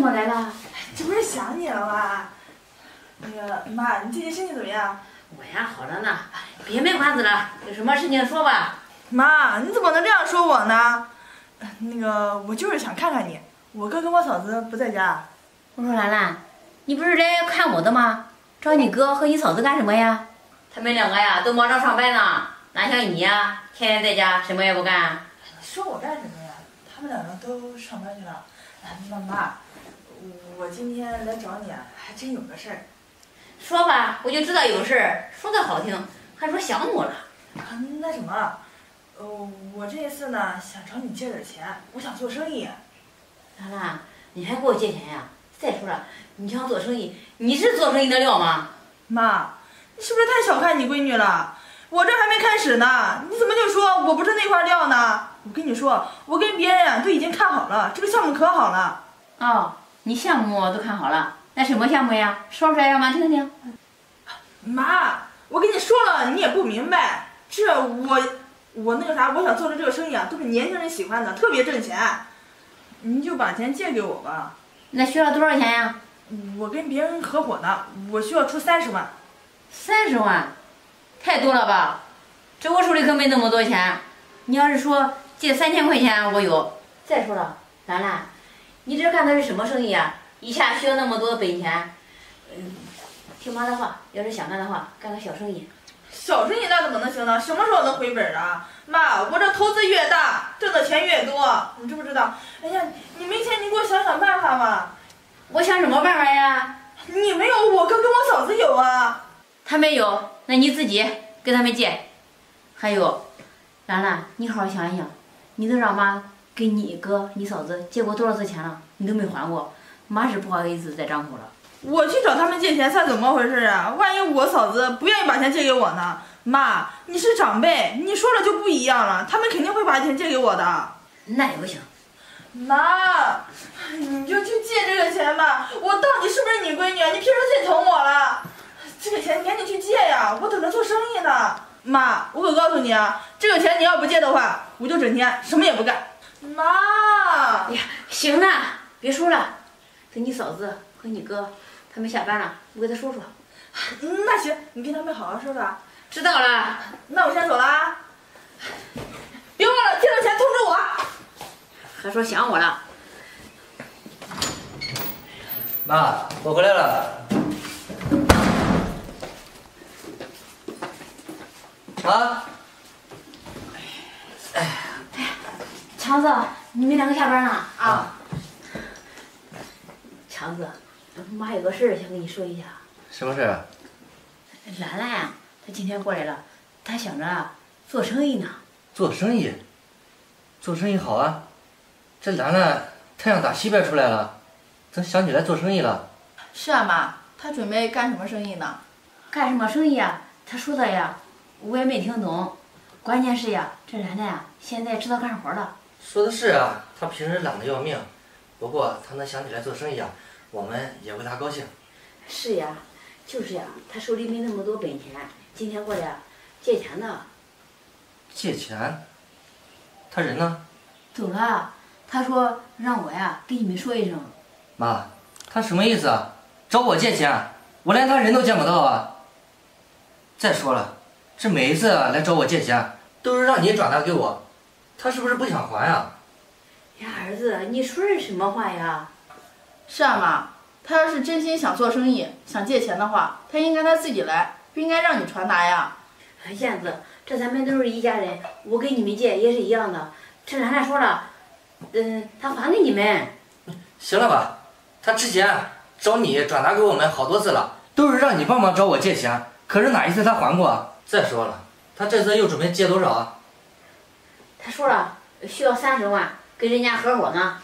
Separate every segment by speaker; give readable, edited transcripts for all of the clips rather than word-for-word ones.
Speaker 1: 么来了？
Speaker 2: 这不是想你了吗？那个妈，你最近身体怎么样？
Speaker 1: 我呀，好着呢，别卖关子了，有什么事情说吧。
Speaker 2: 妈，你怎么能这样说我呢？那个，我就是想看看你。我哥跟我嫂子不在家。
Speaker 1: 我说兰兰，你不是来看我的吗？找你哥和你嫂子干什么呀？他们两个呀都忙着上班呢，哪像你呀，天天在家什么也不干。
Speaker 2: 你说我干什么呀？他们两个都上班去了。妈，我今天来找你啊，还真有个事儿。
Speaker 1: 说吧，我就知道有事儿，说的好听，还说想我了。
Speaker 2: 那什么，我这一次呢想找你借点钱，我想做生意。
Speaker 1: 兰兰，你还给我借钱呀？再说了，你想做生意，你是做生意的料吗？
Speaker 2: 妈，你是不是太小看你闺女了？我这还没开始呢，你怎么就说我不是那块料呢？我跟你说，我跟别人都已经看好了，这个项目可好了。
Speaker 1: 哦，你项目都看好了，那什么项目呀？说出来让妈听听。
Speaker 2: 妈，我跟你说了，你也不明白。这我那个啥，我想做的这个生意啊，都是年轻人喜欢的，特别挣钱。你就把钱借给我吧。
Speaker 1: 那需要多少钱呀？
Speaker 2: 我跟别人合伙的，我需要出30万。
Speaker 1: 30万，太多了吧？这我手里可没那么多钱。你要是说借3000块钱，我有。再说了，兰兰，你这干的是什么生意啊？一下需要那么多的本钱。听妈的话，要是想干的话，干个小生意。
Speaker 2: 小生意那怎么能行呢？什么时候能回本啊？妈，我这投资越大，挣的钱越多，你知不知道？哎呀，你没钱，你给我想想办法嘛。
Speaker 1: 我想什么办法呀？
Speaker 2: 你没有，我哥跟我嫂子有啊。
Speaker 1: 他没有，那你自己跟他们借。还有，兰兰，你好好想一想，你都让妈给你哥、你嫂子借过多少次钱了，你都没还过，妈是不好意思再张口了。
Speaker 2: 我去找他们借钱算怎么回事啊？万一我嫂子不愿意把钱借给我呢？妈，你是长辈，你说了就不一样了，他们肯定会把钱借给我的。
Speaker 1: 那也不行。
Speaker 2: 妈，你就去借这个钱吧。我到底是不是你闺女？你凭什么最疼我了？这个钱你赶紧去借呀，我等着做生意呢。妈，我可告诉你啊，这个钱你要不借的话，我就整天什么也不干。妈，
Speaker 1: 哎呀，行了，别说了，等你嫂子和你哥他们下班了，我给他说说。
Speaker 2: 那行，你跟他们好好说说。
Speaker 1: 知道了，
Speaker 2: 那我先走了啊。别忘了借了钱通知我。
Speaker 1: 还说想我了。
Speaker 3: 妈，我回来了。妈，
Speaker 1: 强子，你们两个下班了啊？强子，妈有个事儿想跟你说一下。
Speaker 3: 什么事啊？
Speaker 1: 兰兰呀，她今天过来了，她想着做生意呢。
Speaker 3: 做生意？做生意好啊。这兰兰太阳打西边出来了，怎想起来做生意了？
Speaker 2: 是啊，妈，她准备干什么生意呢？
Speaker 1: 干什么生意呀？她说的呀，我也没听懂。关键是呀，这兰兰呀，现在知道干活了。
Speaker 3: 说的是啊，她平时懒得要命，不过她能想起来做生意啊，我们也为她高兴。
Speaker 1: 是呀，就是呀，她手里没那么多本钱，今天过来借钱呢。
Speaker 3: 借钱？她人呢？
Speaker 1: 走了。他说让我呀跟你们说一声。
Speaker 3: 妈，他什么意思啊？找我借钱？我连他人都见不到啊！再说了，这每一次来找我借钱，都是让你转达给我，他是不是不想还啊？
Speaker 1: 呀，儿子，你说的什么话呀？
Speaker 2: 是啊，妈，他要是真心想做生意，想借钱的话，他应该他自己来，不应该让你传达呀。
Speaker 1: 燕子，这咱们都是一家人，我给你们借也是一样的。这兰兰说了。他还给你们。
Speaker 3: 行了吧，他之前找你转达给我们好多次了，都是让你帮忙找我借钱，可是哪一次他还过？再说了，他这次又准备借多少啊？
Speaker 1: 他说了需要30万，跟人家合伙呢。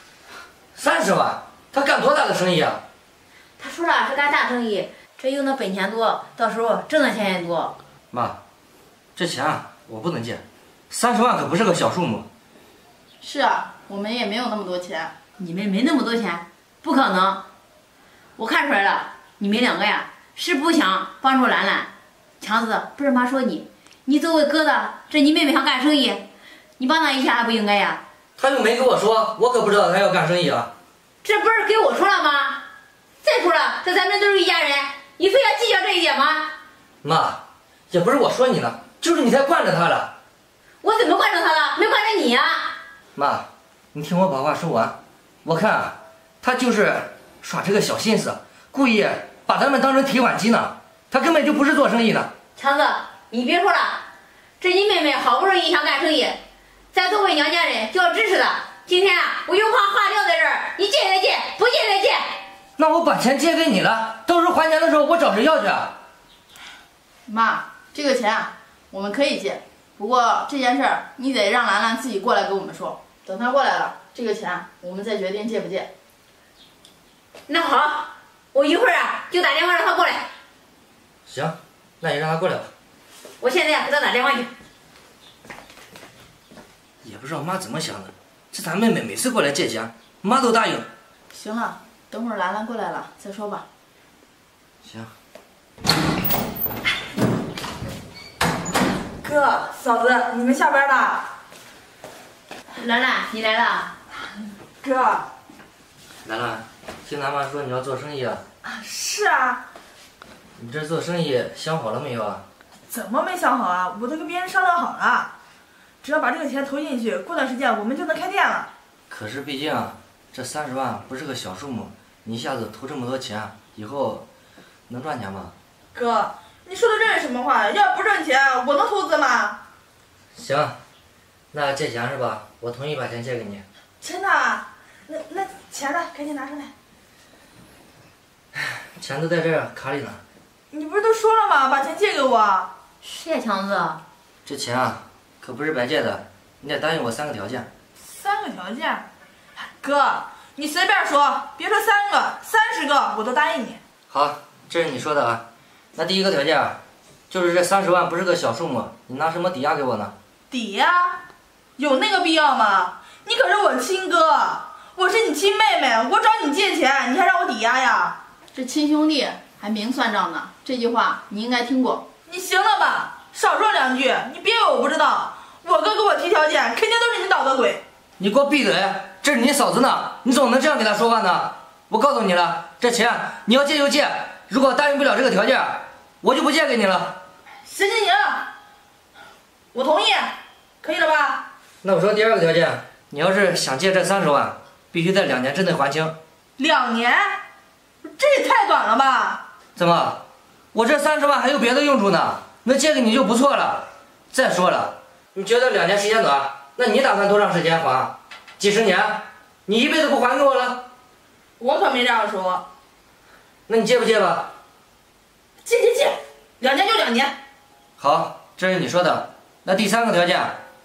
Speaker 3: 30万？他干多大的生意啊？
Speaker 1: 他说了是干大生意，这用的本钱多，到时候挣的钱也多。
Speaker 3: 妈，这钱啊我不能借，30万可不是个小数目。
Speaker 2: 是啊，我们也没有那么多钱。
Speaker 1: 你们没那么多钱，不可能。我看出来了，你们两个呀是不想帮助兰兰。强子，不是妈说你，你作为哥的，这你妹妹想干生意，你帮她一下还不应该呀？
Speaker 3: 他又没跟我说，我可不知道他要干生意啊。
Speaker 1: 这不是给我说了吗？再说了，这咱们都是一家人，你非要计较这一点吗？
Speaker 3: 妈，也不是我说你呢，就是你太惯着他了。
Speaker 1: 我怎么惯着他了？没惯着你呀？
Speaker 3: 妈，你听我把话说完。我看啊，他就是耍这个小心思，故意把咱们当成提款机呢。他根本就不是做生意的。
Speaker 1: 强子，你别说了，这你妹妹好不容易想干生意，咱作为娘家人就要支持她。今天啊，我有话撂在这儿，你借再借，不借再借。
Speaker 3: 那我把钱借给你了，到时候还钱的时候我找谁要去啊？
Speaker 2: 妈，这个钱啊，我们可以借，不过这件事儿你得让兰兰自己过来跟我们说。等她过来了，这个钱我们再决定借不借。
Speaker 1: 那好，我一会儿啊就打电话让她过来。
Speaker 3: 行，那你让他过来吧。
Speaker 1: 我现在给她打电话去。
Speaker 3: 也不知道妈怎么想的，这咱妹妹每次过来借钱，妈都答应。
Speaker 2: 行了，等会儿兰兰过来了再说吧。
Speaker 3: 行。
Speaker 2: 哥，嫂子，你们下班了？
Speaker 1: 兰兰，你来了。
Speaker 2: 哥。
Speaker 3: 兰兰，听咱妈说你要做生意啊？
Speaker 2: 是啊。
Speaker 3: 你这做生意想好了没有啊？
Speaker 2: 怎么没想好啊？我都跟别人商量好了，只要把这个钱投进去，过段时间我们就能开店了。
Speaker 3: 可是毕竟这30万不是个小数目，你一下子投这么多钱，以后能赚钱吗？
Speaker 2: 哥，你说的这是什么话呀？要不挣钱，我能投资吗？
Speaker 3: 行，那借钱是吧？我同意把钱借给你。
Speaker 2: 真的？那钱呢？赶紧拿出来。
Speaker 3: 钱都在这卡里呢。
Speaker 2: 你不是都说了吗？把钱借给我。
Speaker 1: 是呀，强子。
Speaker 3: 这钱啊，可不是白借的，你得答应我3个条件。
Speaker 2: 3个条件？哥，你随便说，别说3个，30个我都答应你。
Speaker 3: 好，这是你说的啊。那第一个条件啊，就是这30万不是个小数目，你拿什么抵押给我呢？
Speaker 2: 抵押？有那个必要吗？你可是我亲哥，我是你亲妹妹，我找你借钱，你还让我抵押呀？这亲兄弟还明算账呢，这句话你应该听过。你行了吧？少说2句，你别以为我不知道。我哥给我提条件，肯定都是你捣的鬼。
Speaker 3: 你给我闭嘴！这是你嫂子呢，你怎么能这样给她说话呢？我告诉你了，这钱你要借就借，如果答应不了这个条件，我就不借给你了。
Speaker 2: 行，我同意，可以了吧？
Speaker 3: 那我说第2个条件，你要是想借这30万，必须在2年之内还清。
Speaker 2: 2年？这也太短了吧？
Speaker 3: 怎么？我这30万还有别的用处呢，能借给你就不错了。再说了，你觉得2年时间短，那你打算多长时间还？几十年？你一辈子不还给我了？
Speaker 2: 我可没这样说。
Speaker 3: 那你借不借吧？
Speaker 2: 借，2年就2年。
Speaker 3: 好，这是你说的。那第3个条件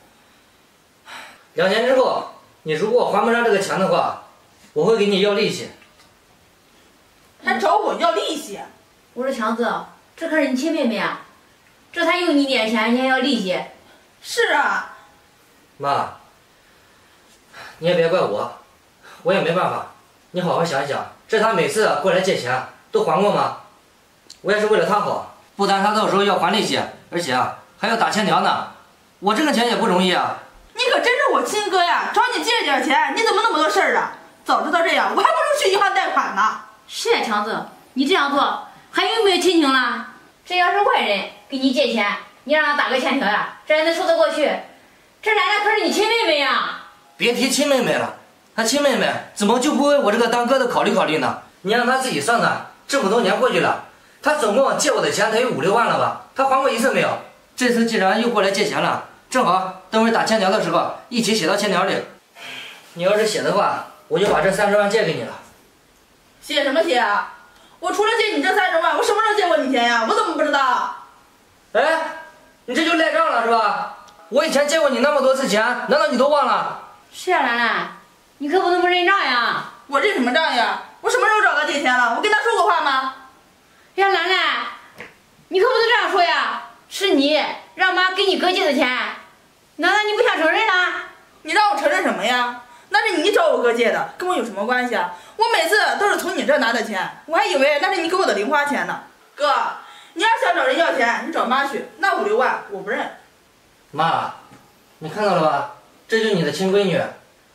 Speaker 3: ，2年之后，你如果还不上这个钱的话，我会给你要利息。
Speaker 2: 还找我要利息？
Speaker 1: 我说强子，这可是你亲妹妹啊，这才有你点钱，你还要利息？
Speaker 2: 是啊。
Speaker 3: 妈，你也别怪我，我也没办法。你好好想一想，这他每次过来借钱都还过吗？我也是为了他好，不但他到时候要还利息，而且还要打欠条呢。我挣个钱也不容易啊。
Speaker 2: 你可真是我亲哥呀！找你借点钱，你怎么那么多事儿啊？早知道这样，我还不如去银行贷款呢。
Speaker 1: 是呀，强子，你这样做还有没有亲情了？这要是外人给你借钱，你让他打个欠条呀，这还能说得过去？这兰兰可是你亲妹妹呀！
Speaker 3: 别提亲妹妹了，她亲妹妹怎么就不为我这个当哥的考虑考虑呢？你让她自己算算，这么多年过去了，她总共借我的钱得有5、6万了吧？她还过一次没有？这次既然又过来借钱了，正好等会儿打欠条的时候一起写到欠条里。你要是写的话，我就把这30万借给你了。
Speaker 2: 写什么写啊？我除了借你这30万，我什么时候借过你钱呀？我怎么不知道？
Speaker 3: 哎，你这就赖账了是吧？我以前借过你那么多次钱，难道你都忘了？
Speaker 1: 是啊，兰兰，你可不能不认账呀！
Speaker 2: 我认什么账呀？我什么时候找他借钱了？我跟他说过话吗？
Speaker 1: 呀，兰兰，你可不能这样说呀！是你让妈给你哥借的钱，难道你不想承认呢？
Speaker 2: 你让我承认什么呀？那是你找我哥借的，跟我有什么关系啊？我每次都是从你这拿的钱，我还以为那是你给我的零花钱呢。哥，你要想找人要钱，你找妈去，那5、6万我不认。
Speaker 3: 妈，你看到了吧？这就是你的亲闺女，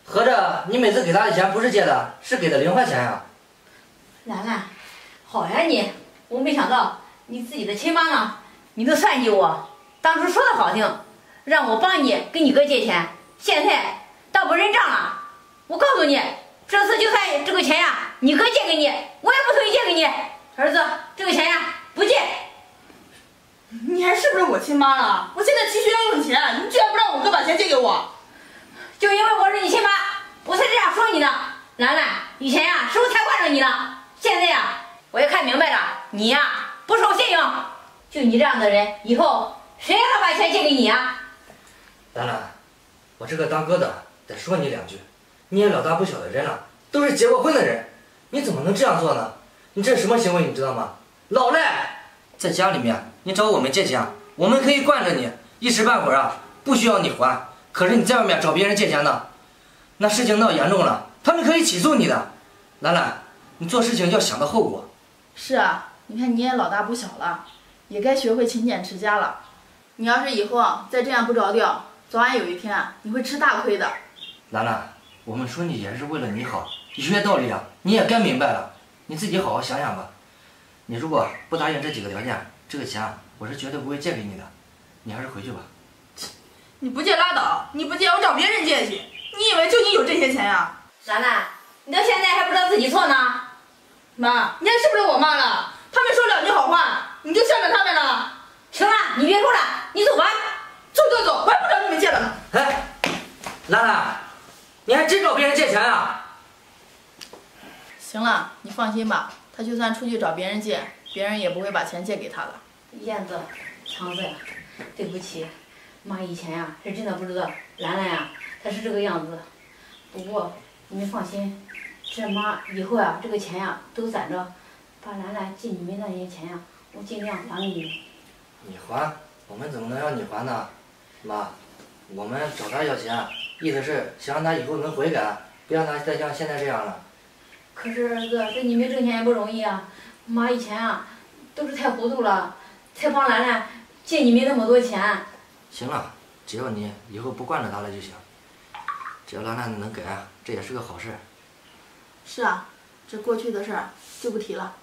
Speaker 3: 合着你每次给他的钱不是借的，是给的零花钱呀？
Speaker 1: 兰兰，好呀你，我没想到你自己的亲妈呢，你都算计我。当初说的好听，让我帮你跟你哥借钱，现在倒不认账了。我告诉你，这次就算这个钱呀，你哥借给你，我也不同意借给你。儿子，这个钱呀，不借。
Speaker 2: 你还是不是我亲妈了？我现在急需要用钱，你居然不让我哥把钱借给我？
Speaker 1: 就因为我是你亲妈，我才这样说你呢。兰兰，以前呀，是我太惯着你了，现在呀，我也看明白了，你呀不守信用。就你这样的人，以后谁让他把钱借给你啊？
Speaker 3: 兰兰，我这个当哥的得说你两句，你也老大不小的人了，都是结过婚的人，你怎么能这样做呢？你这是什么行为，你知道吗？老赖！在家里面，你找我们借钱，我们可以惯着你，一时半会儿啊，不需要你还。可是你在外面找别人借钱呢，那事情闹严重了，他们可以起诉你的。兰兰，你做事情要想到后果。
Speaker 2: 是啊，你看你也老大不小了，也该学会勤俭持家了。你要是以后再这样不着调，早晚有一天你会吃大亏的。
Speaker 3: 兰兰，我们说你也是为了你好，有些道理啊，你也该明白了，你自己好好想想吧。你如果不答应这几个条件，这个钱我是绝对不会借给你的，你还是回去吧。
Speaker 2: 你不借拉倒，你不借我找别人借去。你以为就你有这些钱呀？
Speaker 1: 兰兰，你到现在还不知道自己错呢。
Speaker 2: 妈，你还是不是我妈了？他们说两句好话，你就向着他们了。
Speaker 1: 行了，你别说了，你走吧。
Speaker 2: 走走走，我还不找你们借了呢。
Speaker 3: 哎，兰兰，你还真找别人借钱啊？
Speaker 2: 行了，你放心吧，他就算出去找别人借，别人也不会把钱借给他的。
Speaker 1: 燕子，强子呀，对不起，妈以前呀是真的不知道兰兰呀她是这个样子。不过你们放心，这妈以后呀这个钱呀都攒着，把兰兰借你们那些钱呀，我尽量还给你们。
Speaker 3: 你还？我们怎么能让你还呢？妈，我们找他要钱，意思是想让他以后能悔改，不让他再像现在这样了。
Speaker 1: 可是儿子，这你们挣钱也不容易啊。妈以前啊都是太糊涂了，才帮兰兰借你们那么多钱。
Speaker 3: 行了，只要你以后不惯着他了就行。只要兰兰能改，这也是个好事。
Speaker 2: 是啊，这过去的事儿就不提了。